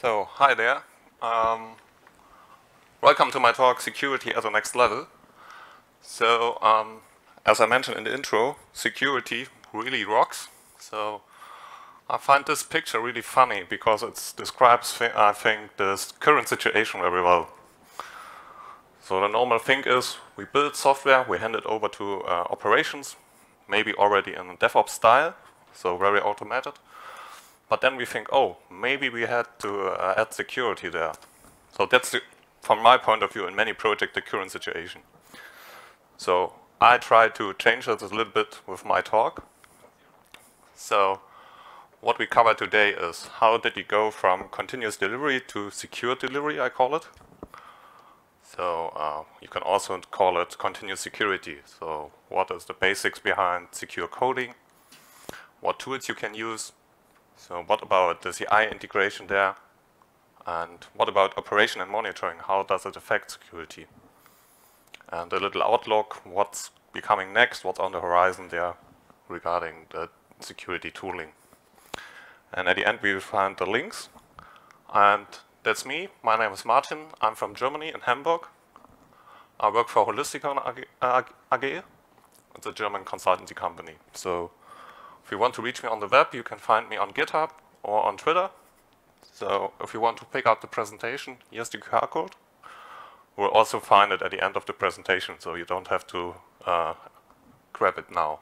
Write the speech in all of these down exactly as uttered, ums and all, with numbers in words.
So, hi there. Um, welcome to my talk, Security at the Next Level. So, um, as I mentioned in the intro, security really rocks. So, I find this picture really funny because it describes, I think, the current situation very well. So, the normal thing is we build software, we hand it over to uh, operations, maybe already in a DevOps style, so very automated. But then we think, oh, maybe we had to uh, add security there. So that's, the, from my point of view, in many projects, the current situation. So I try to change this a little bit with my talk. So what we cover today is how did you go from continuous delivery to secure delivery, I call it. So uh, you can also call it continuous security. So what is the basics behind secure coding? What tools you can use? So what about the C I integration there? And what about operation and monitoring? How does it affect security? And a little outlook, what's becoming next, what's on the horizon there regarding the security tooling. And at the end we will find the links. And that's me. My name is Martin. I'm from Germany, in Hamburg. I work for Holisticon A G. It's a German consultancy company. So if you want to reach me on the web, you can find me on GitHub or on Twitter. So if you want to pick up the presentation, here's the Q R code. We'll also find it at the end of the presentation, so you don't have to uh, grab it now.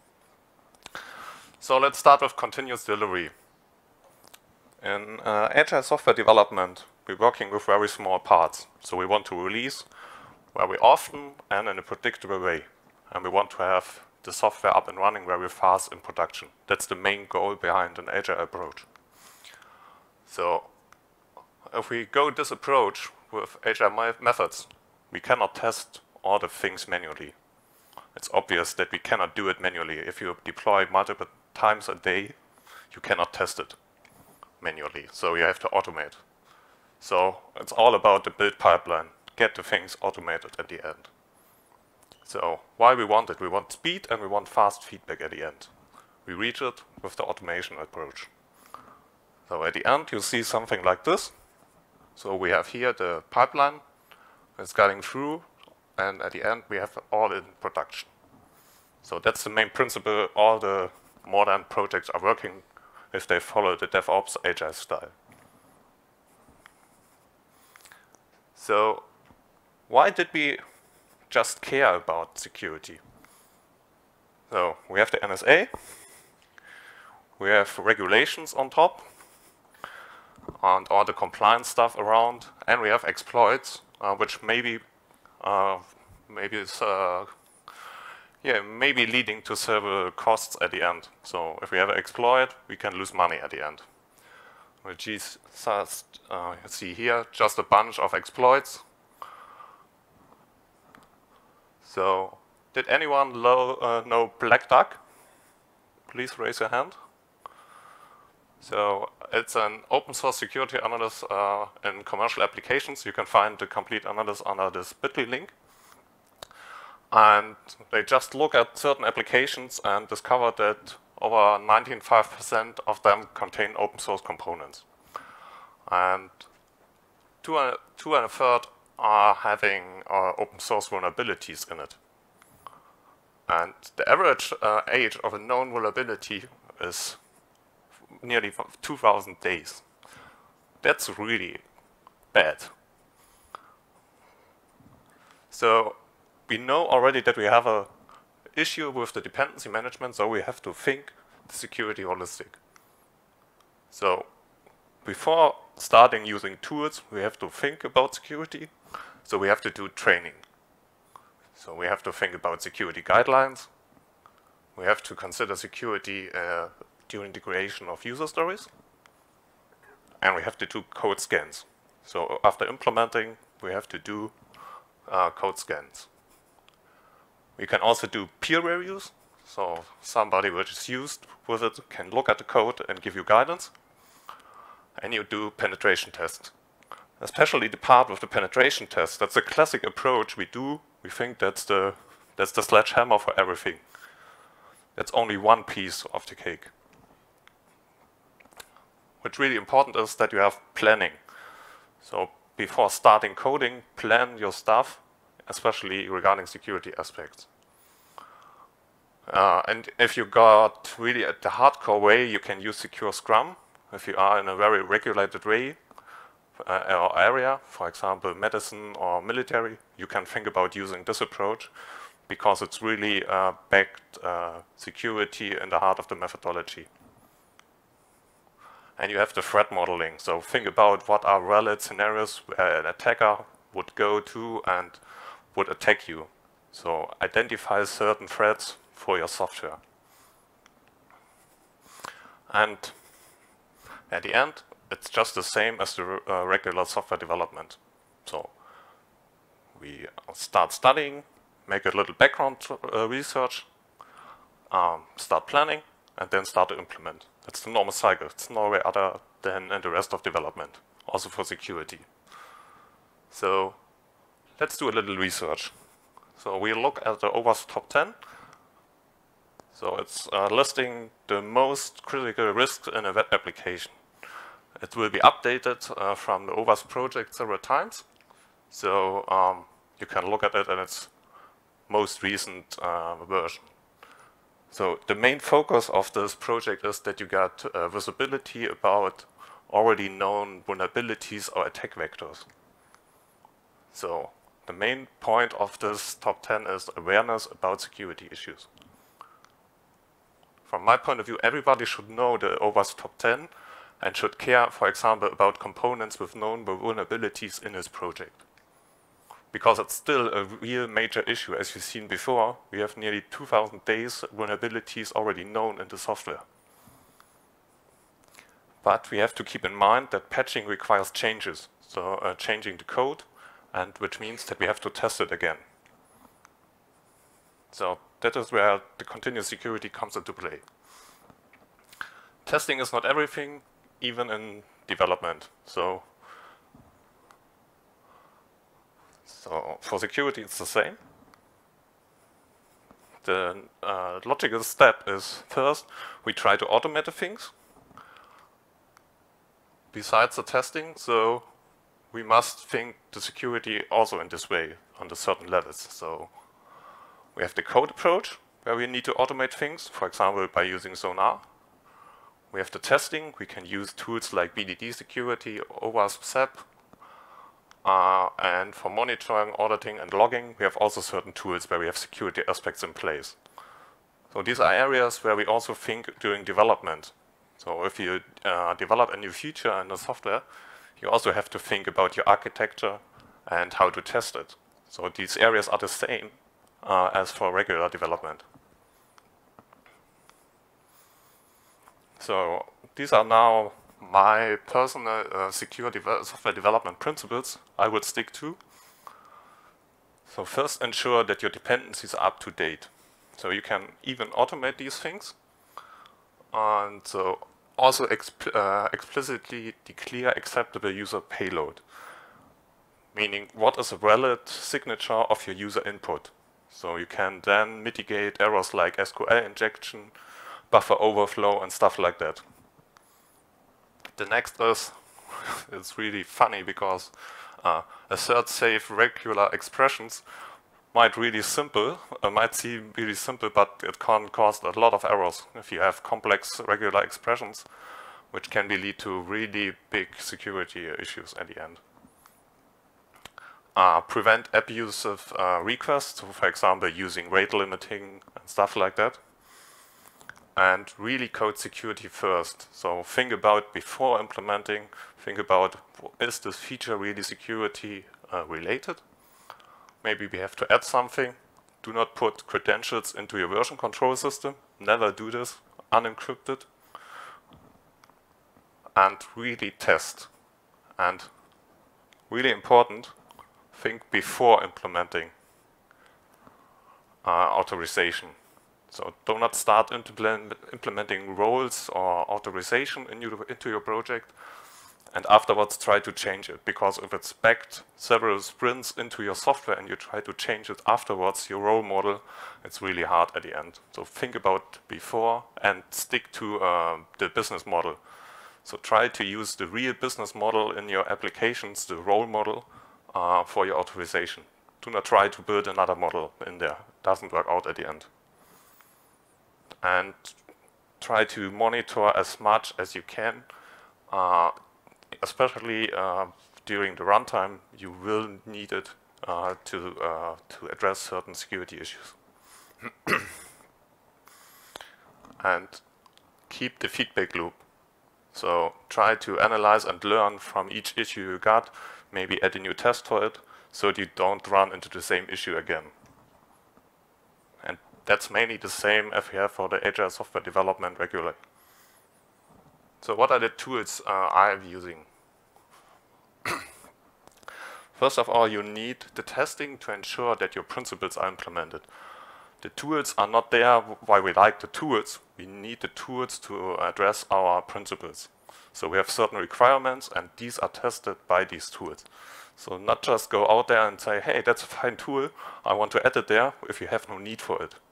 So let's start with continuous delivery. In uh, agile software development, we're working with very small parts. So we want to release very often and in a predictable way. And we want to have the software up and running very fast in production. That's the main goal behind an agile approach. So if we go this approach with agile methods, we cannot test all the things manually. It's obvious that we cannot do it manually. If you deploy multiple times a day, you cannot test it manually. So you have to automate. So it's all about the build pipeline. Get the things automated at the end. So why we want it? We want speed and we want fast feedback at the end. We reach it with the automation approach. So at the end you see something like this. So we have here the pipeline. It's getting through, and at the end we have all in production. So that's the main principle all the modern projects are working if they follow the DevOps agile style. So why did we just care about security? So we have the N S A, we have regulations on top, and all the compliance stuff around, and we have exploits, uh, which maybe, uh, maybe is, uh, yeah, maybe leading to several costs at the end. So if we have an exploit, we can lose money at the end. Which is just, uh, you see here, just a bunch of exploits. So, did anyone lo uh, know Black Duck? Please raise your hand. So, it's an open source security analysis uh, in commercial applications. You can find the complete analysis under this bit dot L Y link. And they just look at certain applications and discover that over ninety-five percent of them contain open source components. And two and, two and a third are having uh, open source vulnerabilities in it. And the average uh, age of a known vulnerability is nearly two thousand days. That's really bad. So we know already that we have an issue with the dependency management, so we have to think the security holistic. So before starting using tools, we have to think about security. So we have to do training. So we have to think about security guidelines. We have to consider security uh, during the creation of user stories. And we have to do code scans. So after implementing, we have to do uh, code scans. We can also do peer reviews. So somebody which is used with it can look at the code and give you guidance. And you do penetration tests. Especially the part with the penetration test. That's a classic approach we do. We think that's the, that's the sledgehammer for everything. That's only one piece of the cake. what's really important is that you have planning. So before starting coding, plan your stuff, especially regarding security aspects. Uh, and if you got really at the hardcore way, you can use Secure Scrum. If you are in a very regulated way uh, or area, for example, medicine or military, you can think about using this approach because it's really uh, backed uh, security in the heart of the methodology. And you have the threat modeling. So think about what are valid scenarios where an attacker would go to and would attack you. So identify certain threats for your software. And at the end, it's just the same as the uh, regular software development. So we start studying, make a little background uh, research, um, start planning, and then start to implement. That's the normal cycle. It's no way other than in the rest of development, also for security. So let's do a little research. So we look at the OWASP top ten. So it's uh, listing the most critical risks in a web application. It will be updated uh, from the OWASP project several times. So um, you can look at it in its most recent uh, version. So the main focus of this project is that you get uh, visibility about already known vulnerabilities or attack vectors. So the main point of this top ten is awareness about security issues. From my point of view, everybody should know the OWASP top ten and should care, for example, about components with known vulnerabilities in his project. Because it's still a real major issue. As you've seen before, we have nearly two thousand days vulnerabilities already known in the software. But we have to keep in mind that patching requires changes, so uh, changing the code, and which means that we have to test it again. So that is where the continuous security comes into play. Testing is not everything, even in development. So, so for security, it's the same. The uh, logical step is first, we try to automate the things besides the testing. So we must think the security also in this way on the certain levels. So we have the code approach, where we need to automate things, for example, by using Sonar. We have the testing. We can use tools like B D D security, OWASP S A P. Uh, and for monitoring, auditing, and logging, we have also certain tools where we have security aspects in place. So these are areas where we also think during development. So if you uh, develop a new feature in the software, you also have to think about your architecture and how to test it. So these areas are the same uh, as for regular development. So these are now my personal uh, secure de- software development principles I would stick to. So first, ensure that your dependencies are up to date. So you can even automate these things. And so also exp uh, explicitly declare acceptable user payload, meaning what is a valid signature of your user input. So you can then mitigate errors like S Q L injection, buffer overflow, and stuff like that. The next is, it's really funny because uh, assert safe regular expressions might really simple, uh, might seem really simple, but it can cause a lot of errors if you have complex regular expressions, which can be lead to really big security issues at the end. Uh, prevent abusive uh, requests, so for example, using rate limiting and stuff like that. And really code security first. So think about before implementing, think about, is this feature really security uh, related? Maybe we have to add something. Do not put credentials into your version control system. Never do this, unencrypted. And really test. And really important, think before implementing uh, authorization. So do not start implementing roles or authorization in your, into your project and afterwards try to change it. Because if it's backed several sprints into your software and you try to change it afterwards, your role model, it's really hard at the end. So think about before and stick to uh, the business model. So try to use the real business model in your applications, the role model, uh, for your authorization. Do not try to build another model in there. It doesn't work out at the end. And try to monitor as much as you can, uh, especially uh, during the runtime. You will need it uh, to, uh, to address certain security issues. And keep the feedback loop. So try to analyze and learn from each issue you got, maybe add a new test for it, so that you don't run into the same issue again. And that's mainly the same if you have for the agile software development regularly. So what are the tools uh, I'm using? First of all, you need the testing to ensure that your principles are implemented. The tools are not there why we like the tools. We need the tools to address our principles. So we have certain requirements, and these are tested by these tools. So not just go out there and say, hey, that's a fine tool, I want to add it there, if you have no need for it.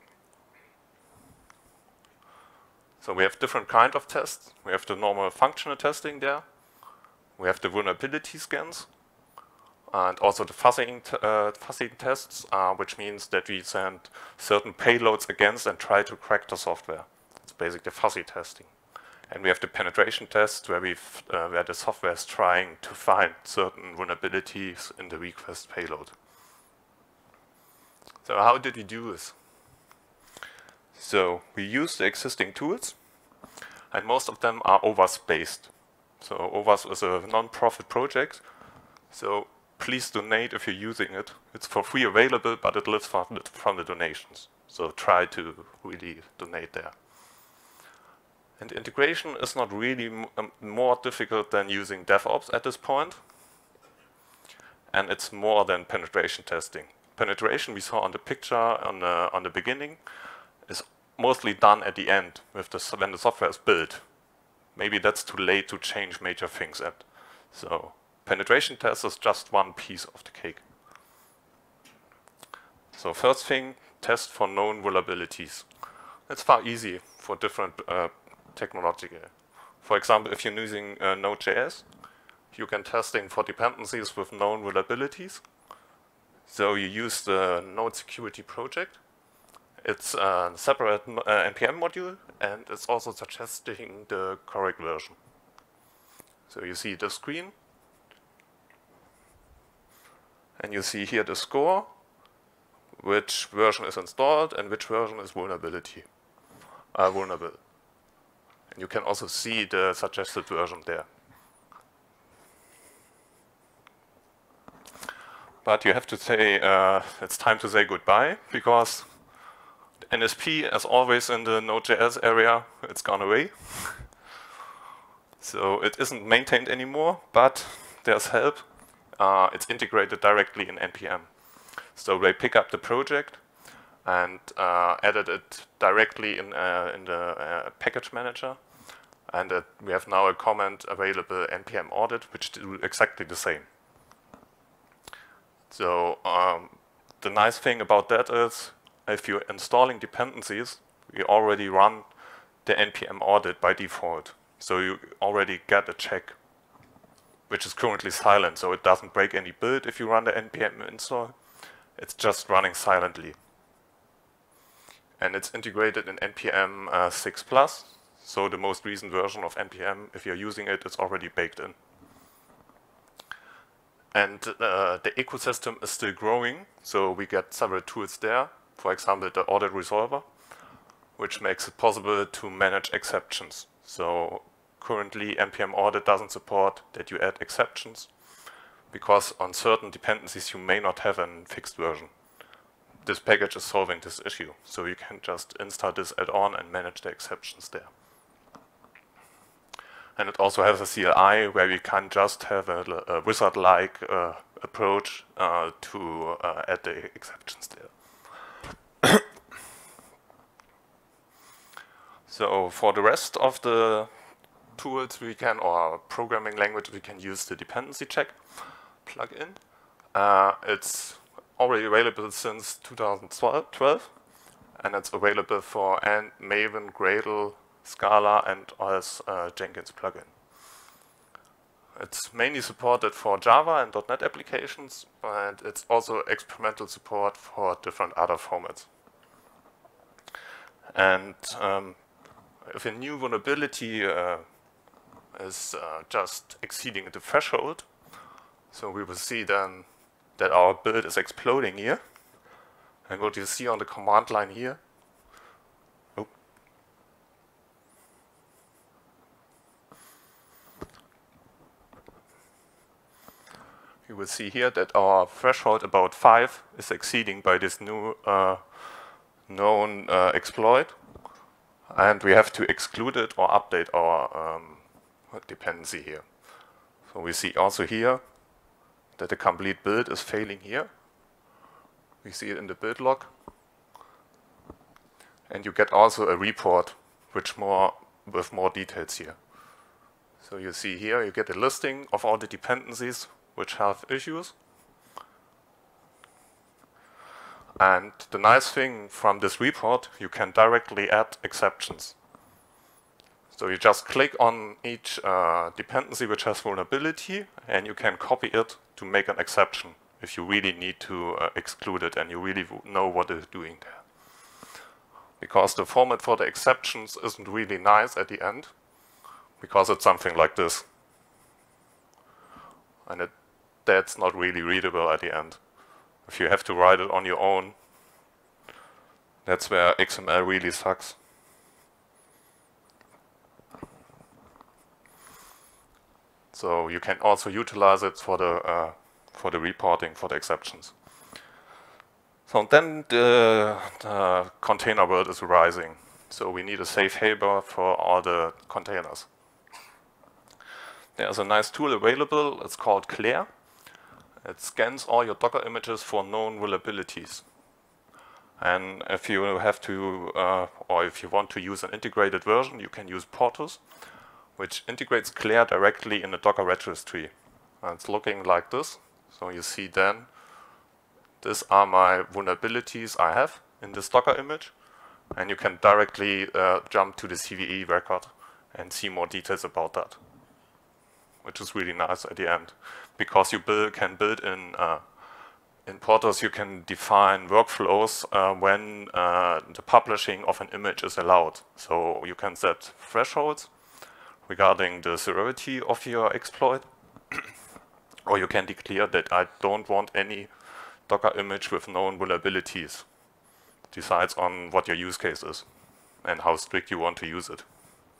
So we have different kind of tests. We have the normal functional testing there. We have the vulnerability scans. And also the fuzzing, uh, fuzzing tests, uh, which means that we send certain payloads against and try to crack the software. It's basically fuzzy testing. And we have the penetration tests, where, we've, uh, where the software is trying to find certain vulnerabilities in the request payload. So how did we do this? So we use the existing tools, and most of them are O W A S-based. So O W A S is a non-profit project. So please donate if you're using it. It's for free available, but it lives from the, from the donations. So try to really donate there. And integration is not really m um, more difficult than using DevOps at this point. And it's more than penetration testing. Penetration we saw on the picture on the, on the beginning is mostly done at the end with the, when the software is built. Maybe that's too late to change major things at. So penetration test is just one piece of the cake. So first thing, test for known vulnerabilities. It's far easy for different uh, technology. For example, if you're using uh, Node.js, you can testing for dependencies with known vulnerabilities. So you use the Node security project. It's a separate uh, N P M module, and it's also suggesting the correct version. So you see the screen, and you see here the score, which version is installed and which version is vulnerability, uh, vulnerable. And you can also see the suggested version there. But you have to say, uh, it's time to say goodbye, because N S P, as always in the Node.js area, it's gone away. So it isn't maintained anymore, but there's help. Uh, it's integrated directly in N P M. So they pick up the project and uh, added it directly in, uh, in the uh, package manager. And uh, we have now a command available, N P M audit, which do exactly the same. So um, the nice thing about that is, if you're installing dependencies, we already run the N P M audit by default. So you already get a check, which is currently silent, so it doesn't break any build if you run the N P M install. It's just running silently. And it's integrated in N P M uh, six plus, so the most recent version of N P M, if you're using it, it's already baked in. And uh, the ecosystem is still growing, so we get several tools there. For example, the audit resolver, which makes it possible to manage exceptions. So currently, N P M audit doesn't support that you add exceptions, because on certain dependencies you may not have a fixed version. This package is solving this issue, so you can just install this add-on and manage the exceptions there. And it also has a C L I where we can just have a, a wizard-like uh, approach uh, to uh, add the exceptions there. So for the rest of the tools we can, or programming language, we can use the dependency check plugin. Uh, it's already available since two thousand twelve, and it's available for Ant, Maven, Gradle, Scala, and as uh, Jenkins plugin. it's mainly supported for Java and .NET applications, and it's also experimental support for different other formats. And um, if a new vulnerability uh, is uh, just exceeding the threshold, so we will see then that our build is exploding here. And what you see on the command line here, oh, you will see here that our threshold about five is exceeding by this new uh, known uh, exploit, and we have to exclude it or update our um, dependency here. So we see also here that the complete build is failing here. We see it in the build log. And you get also a report which more with more details here. So you see here you get a listing of all the dependencies which have issues. And the nice thing from this report, you can directly add exceptions. So you just click on each uh, dependency which has vulnerability, and you can copy it to make an exception if you really need to uh, exclude it and you really know what it's doing there. Because the format for the exceptions isn't really nice at the end, because it's something like this. And it, that's not really readable at the end. If you have to write it on your own, that's where X M L really sucks. So you can also utilize it for the uh, for the reporting for the exceptions. So then the, the container world is rising. So we need a safe haven for all the containers. There's a nice tool available. It's called Clair. It scans all your Docker images for known vulnerabilities. And if you have to, uh, or if you want to use an integrated version, you can use Portus, which integrates Clair directly in the Docker registry. And it's looking like this. So you see then, these are my vulnerabilities I have in this Docker image. And you can directly uh, jump to the C V E record and see more details about that, which is really nice at the end. Because you build, can build in, uh, in Portus, you can define workflows uh, when uh, the publishing of an image is allowed. So you can set thresholds regarding the severity of your exploit, or you can declare that I don't want any Docker image with known vulnerabilities. Decides on what your use case is and how strict you want to use it.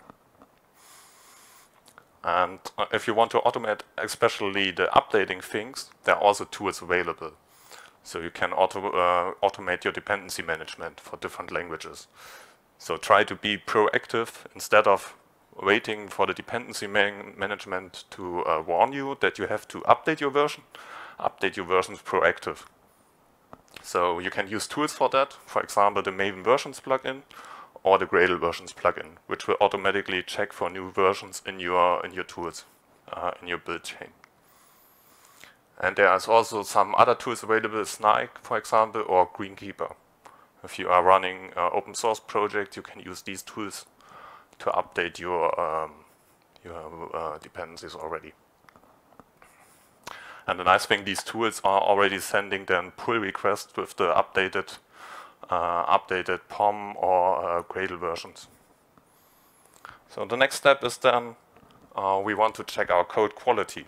And uh, if you want to automate especially the updating things, there are also tools available. So you can auto, uh, automate your dependency management for different languages. So try to be proactive instead of waiting for the dependency man management to uh, warn you that you have to update your version. Update your versions proactive. So you can use tools for that, for example, the Maven versions plugin or the Gradle versions plugin, which will automatically check for new versions in your in your tools, uh, in your build chain. And there is also some other tools available, Snike, for example, or Greenkeeper. If you are running an open source project, you can use these tools to update your um, your uh, dependencies already. And the nice thing, these tools are already sending then pull requests with the updated, uh, updated P O M or uh, Gradle versions. So the next step is then uh, we want to check our code quality.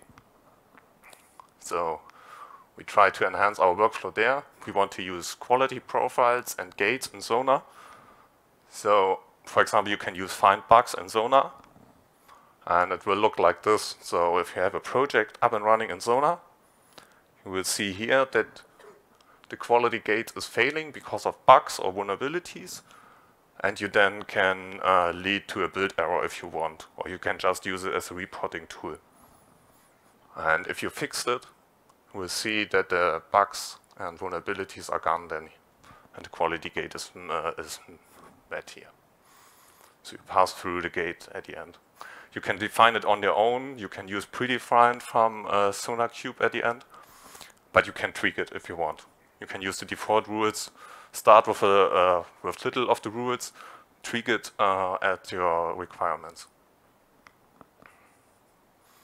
So we try to enhance our workflow there. We want to use quality profiles and gates in Sonar. So for example, you can use find bugs in Sonar, and it will look like this. So if you have a project up and running in Sonar, you will see here that the quality gate is failing because of bugs or vulnerabilities, and you then can uh, lead to a build error if you want, or you can just use it as a reporting tool. And if you fix it, you will see that the bugs and vulnerabilities are gone then, and the quality gate is, uh, is met here. So you pass through the gate at the end. You can define it on your own. You can use predefined from uh, SonarQube at the end, but you can tweak it if you want. You can use the default rules, start with, a, uh, with little of the rules, tweak it uh, at your requirements.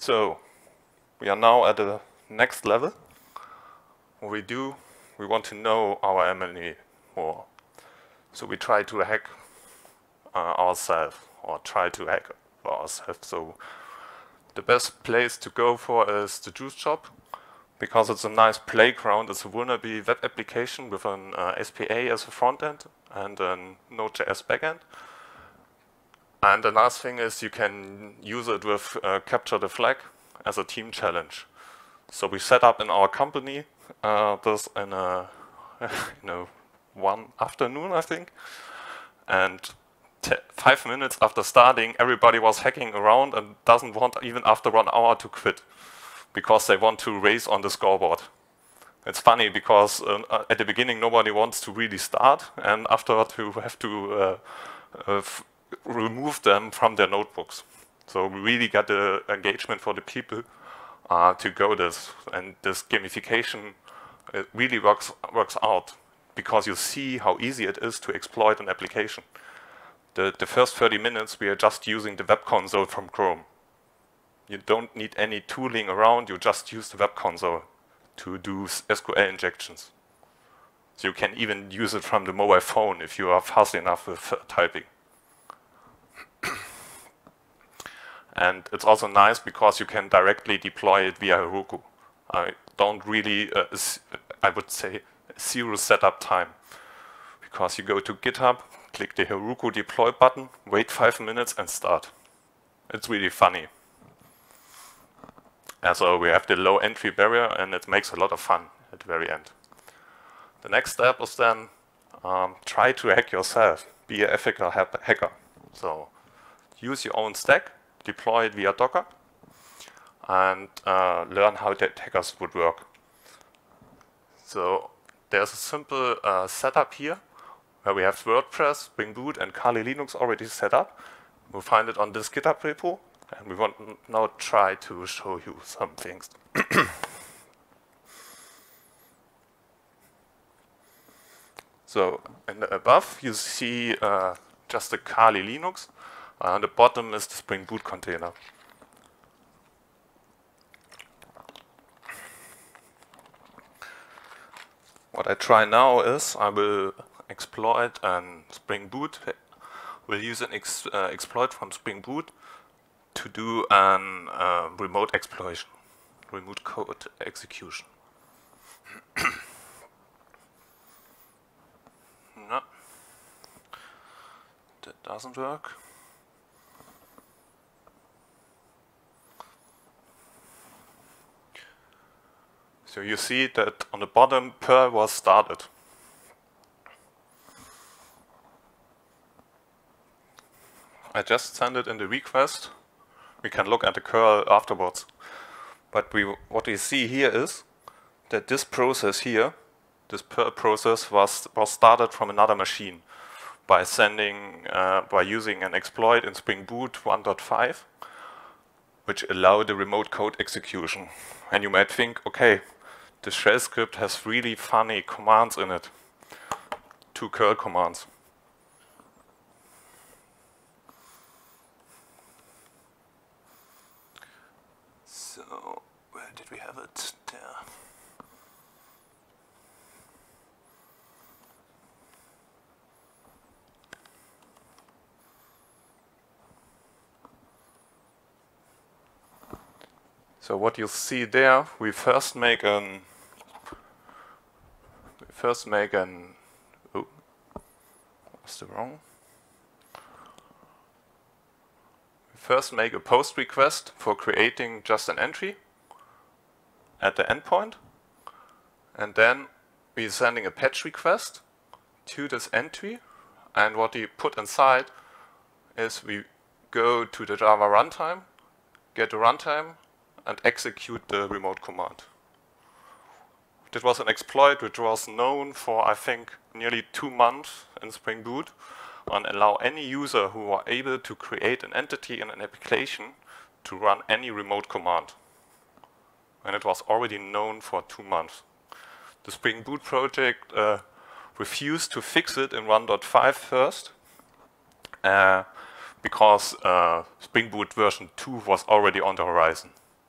So we are now at the next level. What we do, we want to know our M L E more. So we try to hack uh, ourselves, or try to hack ourselves. So the best place to go for is the Juice Shop, because it's a nice playground. It's a vulnerable web application with an uh, S P A as a front end and a Node.js backend. And the nice thing is you can use it with uh, Capture the Flag as a team challenge. So we set up in our company uh, this in a, you know, one afternoon, I think. And five minutes after starting, everybody was hacking around and doesn't want, even after one hour, to quit, because they want to race on the scoreboard. It's funny because uh, at the beginning nobody wants to really start, and afterward you have to uh, uh, f remove them from their notebooks. So we really got the engagement for the people uh, to go this, and this gamification it really works works out, because you see how easy it is to exploit an application. The, the first thirty minutes we are just using the web console from Chrome. You don't need any tooling around, you just use the web console to do S Q L injections. So you can even use it from the mobile phone if you are fast enough with uh, typing. And it's also nice because you can directly deploy it via Heroku. I don't really, uh, I would say, zero setup time. Because you go to GitHub, click the Heroku deploy button, wait five minutes and start. It's really funny. And so we have the low entry barrier, and it makes a lot of fun at the very end. The next step is then um, try to hack yourself, be an ethical hacker. So use your own stack, deploy it via Docker, and uh, learn how the attackers would work. So there's a simple uh, setup here, where we have WordPress, Spring Boot, and Kali Linux already set up. We'll find it on this GitHub repo, and we want to now try to show you some things. So in the above, you see uh, just the Kali Linux. Uh, on the bottom is the Spring Boot container. What I try now is I will exploit an Spring Boot. We'll use an ex uh, exploit from Spring Boot to do an uh, remote exploitation, remote code execution. No, that doesn't work. So you see that on the bottom, Perl was started. I just send it in the request. We can look at the curl afterwards. But we, what we see here is that this process here, this Perl process, was, was started from another machine by sending, uh, by using an exploit in Spring Boot one point five, which allowed the remote code execution. And you might think, okay, the shell script has really funny commands in it, two curl commands. So, where did we have it? There. So what you see there, we first make an we first make an oh, what's the wrong? First make a post request for creating just an entry at the endpoint, and then we're sending a patch request to this entry, and what we put inside is we go to the Java runtime, get the runtime, and execute the remote command. This was an exploit which was known for, I think, nearly two months in Spring Boot, and allow any user who are able to create an entity in an application to run any remote command. And it was already known for two months. The Spring Boot project uh, refused to fix it in one point five first, uh, because uh, Spring Boot version two was already on the horizon.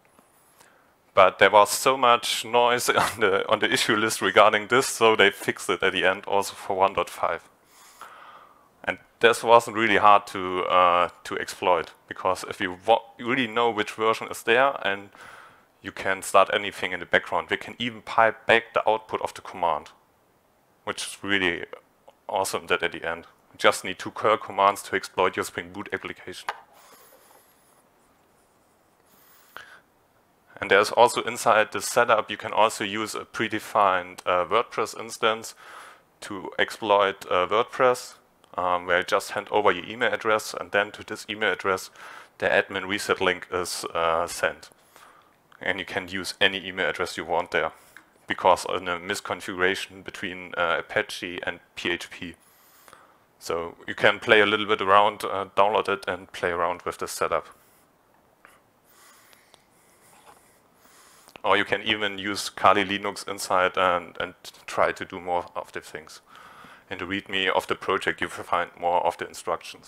but there was so much noise on the, on the issue list regarding this, so they fixed it at the end also for one point five. And this wasn't really hard to, uh, to exploit, because if you really know which version is there, and you can start anything in the background, we can even pipe back the output of the command, which is really awesome that at the end. You just need two curl commands to exploit your Spring Boot application. And there's also inside the setup, you can also use a predefined uh, WordPress instance to exploit uh, WordPress, um, where you just hand over your email address, and then to this email address, the admin reset link is uh, sent. And you can use any email address you want there, because of a misconfiguration between uh, Apache and P H P. So you can play a little bit around, uh, download it, and play around with this setup. Or you can even use Kali Linux inside and, and try to do more of the things. In the README of the project, you will find more of the instructions.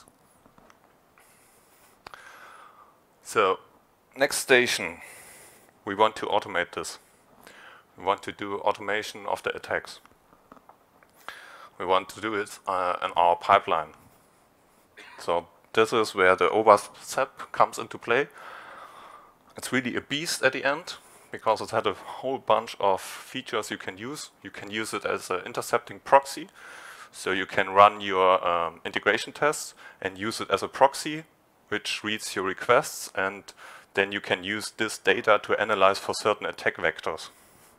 So, next station, we want to automate this. We want to do automation of the attacks. We want to do it uh, in our pipeline. So this is where the O W A S P S A P comes into play. It's really a beast at the end, because it had a whole bunch of features you can use. You can use it as an intercepting proxy. So you can run your um, integration tests and use it as a proxy, which reads your requests, and then you can use this data to analyze for certain attack vectors.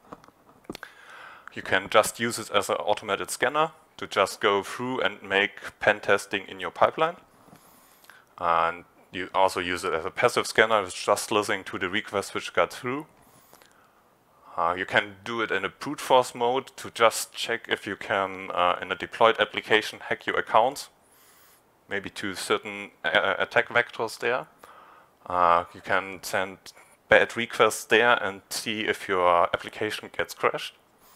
You can just use it as an automated scanner to just go through and make pen testing in your pipeline. And you also use it as a passive scanner, which is just listening to the requests which got through. Uh, you can do it in a brute force mode to just check if you can, uh, in a deployed application, hack your accounts, maybe to certain uh, attack vectors there. Uh, you can send bad requests there and see if your application gets crashed.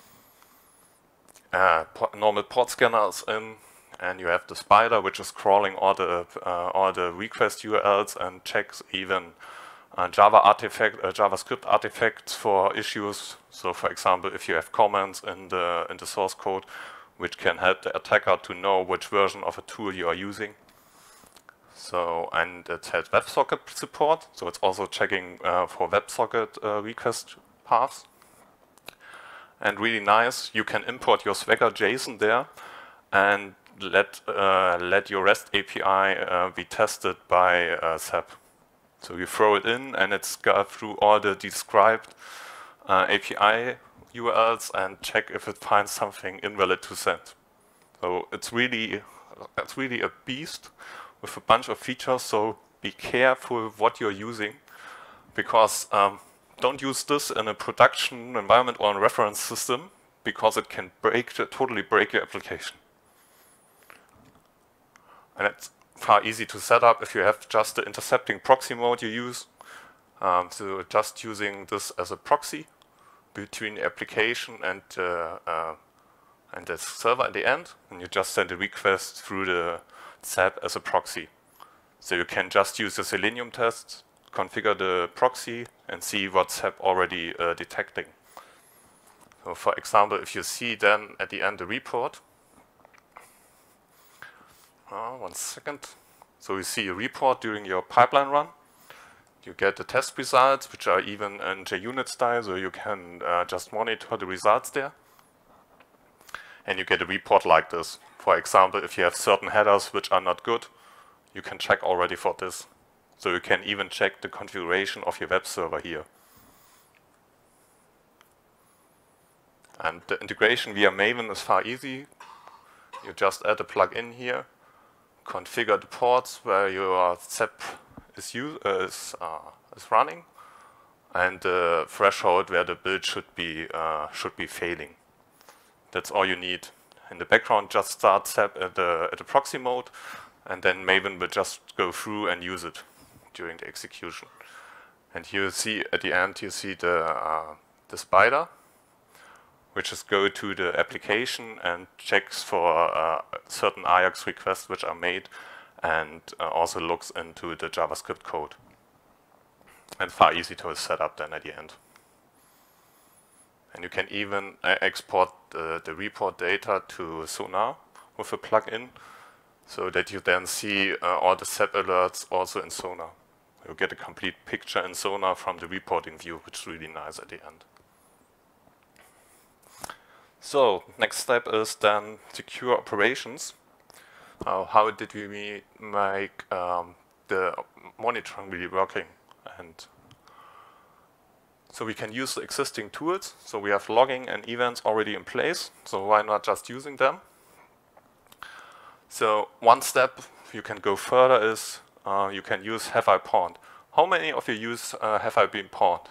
Uh, normal port scanner is in, and you have the spider, which is crawling all the uh, all the request U R Ls and checks even uh, Java artifact, uh, JavaScript artifacts for issues. So, for example, if you have comments in the in the source code, which can help the attacker to know which version of a tool you are using. So, and it has WebSocket support, so it's also checking uh, for WebSocket uh, request paths. And really nice, you can import your Swagger JSON there and let uh, let your REST A P I uh, be tested by uh, S A P. So you throw it in, and it's got through all the described uh, A P I U R Ls and check if it finds something invalid to send. So it's really it's really a beast with a bunch of features. So be careful what you're using, because um, don't use this in a production environment or a reference system, because it can break, totally break your application. And it's far easy to set up if you have just the intercepting proxy mode you use. Um, so just using this as a proxy between the application and, uh, uh, and the server at the end, and you just send a request through the S A P as a proxy. So you can just use the Selenium tests, configure the proxy, and see what S A P already uh, detecting. So for example, if you see then at the end the report, uh, one second. So you see a report during your pipeline run. You get the test results, which are even in JUnit style, so you can uh, just monitor the results there. And you get a report like this. For example, if you have certain headers which are not good, you can check already for this. So you can even check the configuration of your web server here. And the integration via Maven is far easy. You just add a plugin here, configure the ports where your S A P is, use, uh, is, uh, is running, and the threshold where the build should be uh, should be failing. That's all you need. In the background, just start S A P at the at the proxy mode, and then Maven will just go through and use it during the execution. And here you see at the end, you see the uh, the spider, which is go to the application and checks for uh, certain Ajax requests which are made, and uh, also looks into the JavaScript code. And far easy to set up then at the end. And you can even uh, export uh, the report data to Sonar with a plugin, so that you then see uh, all the S A P alerts also in Sonar. You get a complete picture in Sonar from the reporting view, which is really nice at the end. So, next step is then secure operations. Uh, how did we make um, the monitoring really working? And so we can use the existing tools. So we have logging and events already in place. So why not just using them? So one step you can go further is uh, you can use have I pawned. How many of you use uh, have I been pawned?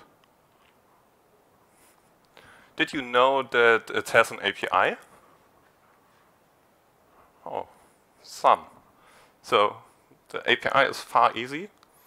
Did you know that it has an A P I? Oh, some. So the A P I is far easy.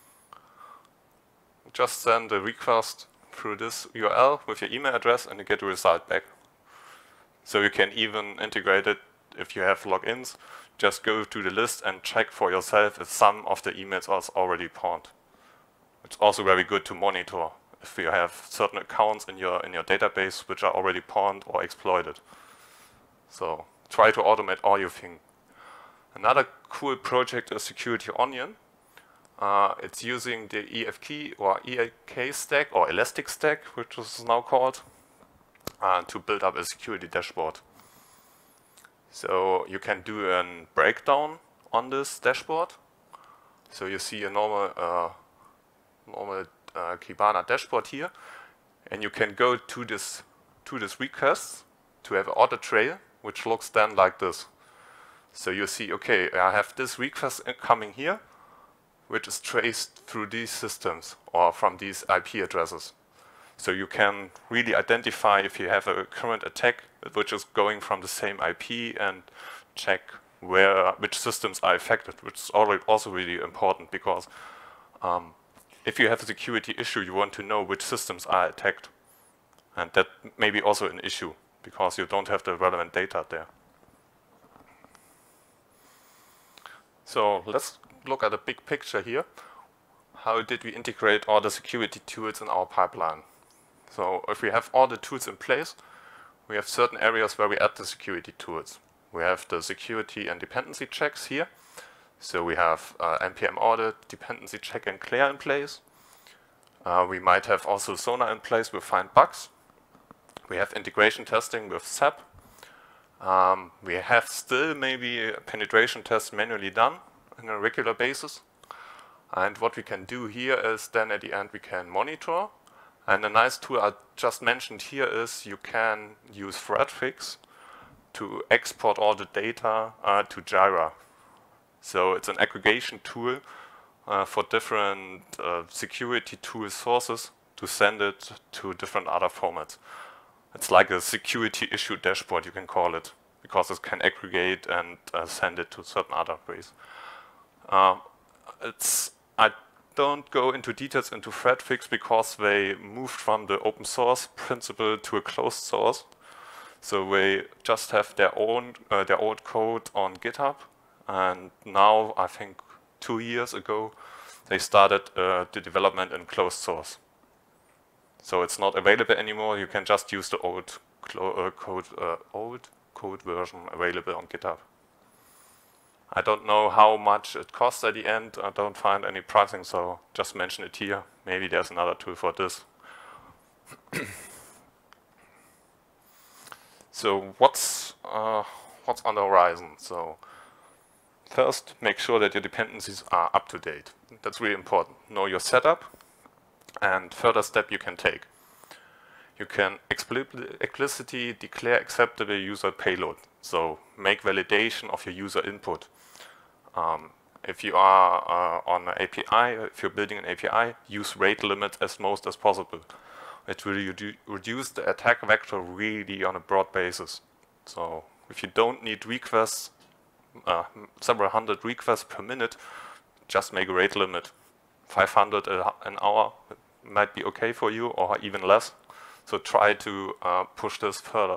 Just send a request through this U R L with your email address and you get a result back. So you can even integrate it if you have logins. Just go to the list and check for yourself if some of the emails are already pawned. It's also very good to monitor if you have certain accounts in your in your database which are already pawned or exploited. So try to automate all your things. Another cool project is Security Onion. Uh, it's using the E F K or E A K stack or Elastic Stack, which is now called, uh, to build up a security dashboard. So you can do a breakdown on this dashboard. So you see a normal uh, normal uh, Kibana dashboard here, and you can go to this to this request to have an audit trail, which looks then like this. So you see, okay, I have this request coming here, which is traced through these systems or from these I P addresses. So you can really identify if you have a current attack which is going from the same I P and check where which systems are affected, which is also really important because um, if you have a security issue, you want to know which systems are attacked. And that may be also an issue because you don't have the relevant data there. So let's look at the big picture here. How did we integrate all the security tools in our pipeline? So if we have all the tools in place, we have certain areas where we add the security tools. We have the security and dependency checks here. So we have uh, N P M audit, dependency check and clear in place. Uh, we might have also Sonar in place with find bugs. We have integration testing with S A P. Um, we have still maybe a penetration test manually done on a regular basis. And what we can do here is then at the end we can monitor. And a nice tool I just mentioned here is you can use ThreatFix to export all the data uh, to Jira. So it's an aggregation tool uh, for different uh, security tool sources to send it to different other formats. It's like a security issue dashboard, you can call it, because it can aggregate and uh, send it to certain other ways. Uh, it's I don't go into details into ThreatFix because they moved from the open source principle to a closed source. So they just have their own uh, their old code on GitHub, and now I think two years ago they started uh, the development in closed source. So it's not available anymore. You can just use the old uh, code uh, old code version available on GitHub. I don't know how much it costs at the end. I don't find any pricing, so just mention it here. Maybe there's another tool for this. So what's uh, what's on the horizon? So first, make sure that your dependencies are up to date. That's really important. Know your setup, and further step you can take. You can explicitly declare acceptable user payload. So make validation of your user input. Um, if you are uh, on an A P I, if you're building an A P I, use rate limit as most as possible. It will redu reduce the attack vector really on a broad basis. So if you don't need requests, uh, several hundred requests per minute, just make a rate limit. five hundred an hour might be okay for you, or even less. So try to uh, push this further.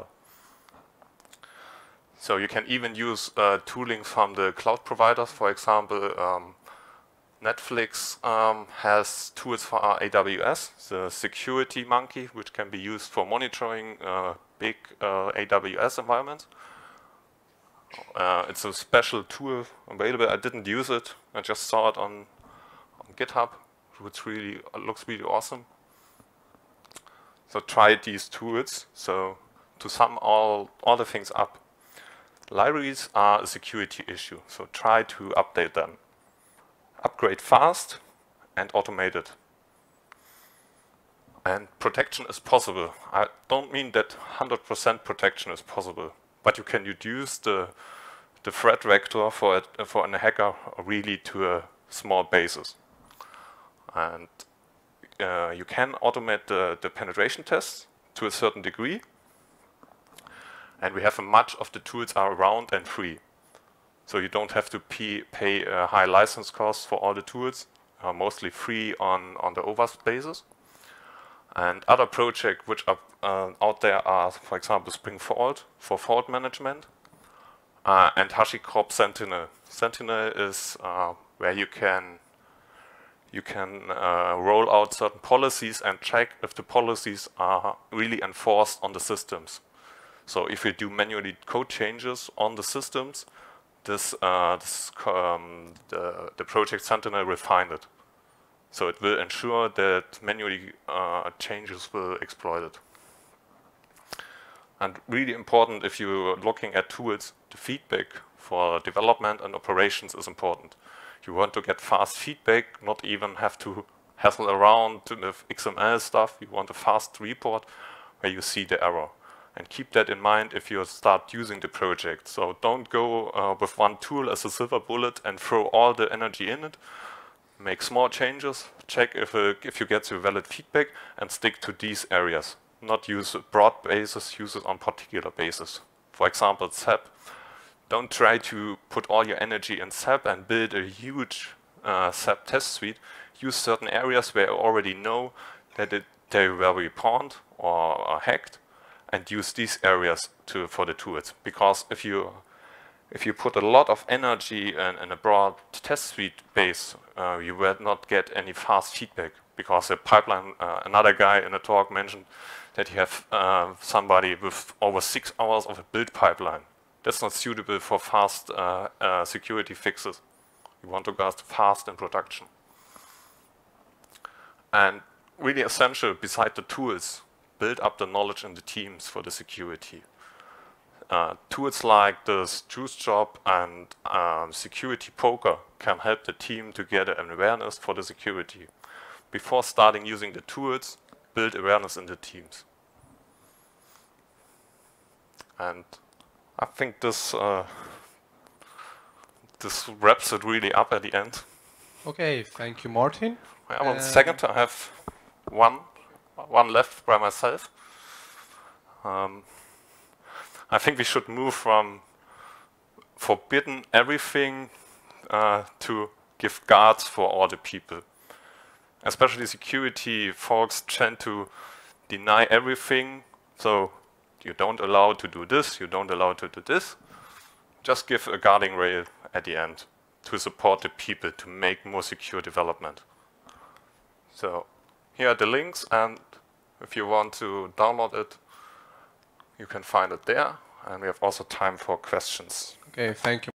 So you can even use uh, tooling from the cloud providers. For example, um, Netflix um, has tools for our A W S, the Security Monkey, which can be used for monitoring uh, big uh, A W S environments. Uh, it's a special tool available. I didn't use it. I just saw it on, on GitHub, which really looks really awesome. So try these tools. So to sum all, all the things up, libraries are a security issue. So try to update them. Upgrade fast and automate it. And protection is possible. I don't mean that one hundred percent protection is possible, but you can reduce the, the threat vector for, it, for a hacker really to a small basis. And uh, you can automate the, the penetration tests to a certain degree. And we have a much of the tools are around and free. So you don't have to pay, pay a high license cost for all the tools, are mostly free on, on the O WASP basis. And other projects which are uh, out there are, for example, Springfault for fault management, uh, and HashiCorp Sentinel. Sentinel is uh, where you can you can uh, roll out certain policies and check if the policies are really enforced on the systems. So if you do manually code changes on the systems, this, uh, this um, the, the project Sentinel will find it. So it will ensure that manually uh, changes will exploit it. And really important, if you're looking at tools, the feedback for development and operations is important. You want to get fast feedback, not even have to hassle around with X M L stuff. You want a fast report where you see the error. And keep that in mind if you start using the project. So don't go uh, with one tool as a silver bullet and throw all the energy in it. Make small changes, check if, uh, if you get your valid feedback, and stick to these areas. Not use a broad basis, use it on particular basis. For example, S A P. Don't try to put all your energy in S A P and build a huge uh, S A P test suite. Use certain areas where you already know that it, they were pawned or, or hacked, and use these areas to, for the tools. Because if you if you put a lot of energy in, in a broad test suite base, uh, you will not get any fast feedback. Because a pipeline, uh, another guy in a talk mentioned that you have uh, somebody with over six hours of a build pipeline. That's not suitable for fast uh, uh, security fixes. You want to go fast in production. And really essential, beside the tools, build up the knowledge in the teams for the security. Uh, tools like this Juice Job and um, Security Poker can help the team to get an awareness for the security. Before starting using the tools, build awareness in the teams. And I think this uh, this wraps it really up at the end. Okay, thank you, Martin. Yeah, one second, I have one one left by myself. Um, I think we should move from forbidden everything uh, to give guards for all the people. Especially security folks tend to deny everything, so you don't allow to do this, you don't allow to do this. Just give a guarding rail at the end to support the people to make more secure development. So here are the links, and if you want to download it, you can find it there. And we have also time for questions. Okay, thank you.